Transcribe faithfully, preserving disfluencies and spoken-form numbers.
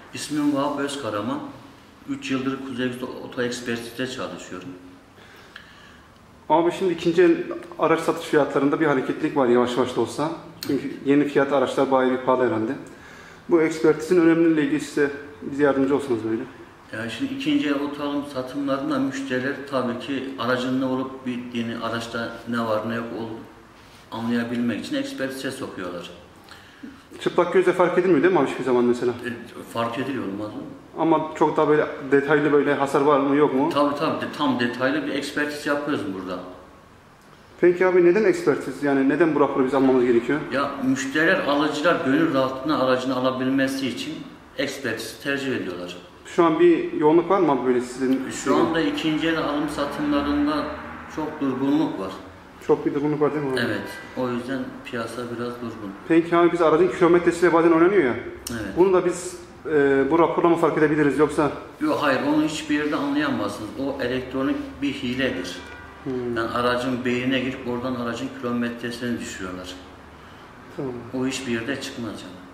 İsmim Vahap Özkaraman. üç yıldır Kuzey Oto Ekspertiz'de çalışıyorum. Abi şimdi ikinci el araç satış fiyatlarında bir hareketlilik var yavaş yavaş da olsa. Çünkü yeni fiyat araçlar bayağı bir pahalı herhalde. Bu ekspertizin önemliliğiyle ilgili size bize yardımcı olsanız böyle. Yani şimdi ikinci el oto alım satımlarında müşteriler tabii ki aracın ne olup bittiğini, araçta ne var ne yok anlayabilmek için ekspertize sokuyorlar. Çıplak gözle fark edilmiyor değil mi abi hiçbir zaman mesela? E, fark ediliyor olmaz mı? Ama çok daha böyle detaylı böyle hasar var mı yok mu? Tabii tabii tam detaylı bir ekspertiz yapıyoruz burada. Peki abi neden ekspertiz? Yani neden bu raporu biz almamız gerekiyor? Ya müşteriler, alıcılar gönül rahatlığına aracını alabilmesi için ekspertizi tercih ediyorlar. Şu an bir yoğunluk var mı abi böyle sizin? Şu anda ikinci el alım satımlarında çok durgunluk var. Çok bir durgunluk var değil mi abi? Evet, o yüzden piyasa biraz durgun. Peki abi biz aracın kilometresiyle bazen oynanıyor ya. Evet. Bunu da biz e, bu raporla mı fark edebiliriz yoksa? Yok hayır, onu hiçbir yerde anlayamazsınız. O elektronik bir hiledir. Hmm. Yani aracın beynine girip oradan aracın kilometresini düşürüyorlar. Tamam. O hiçbir yerde çıkmaz canım.